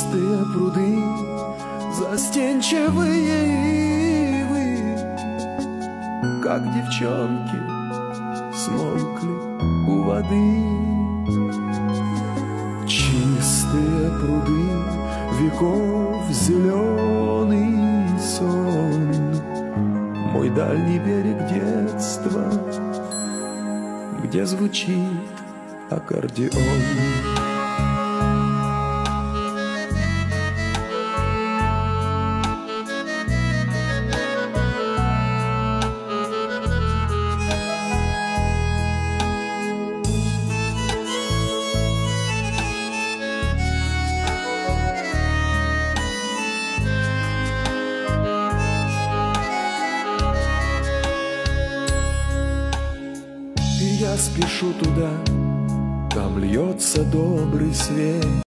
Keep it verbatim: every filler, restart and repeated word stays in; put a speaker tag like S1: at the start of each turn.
S1: Чистые пруды, застенчивые ивы, как девчонки смолкли у воды. Чистые пруды, веков зеленый сон, мой дальний берег детства, где звучит аккордеон. Я спешу туда, там льется добрый свет.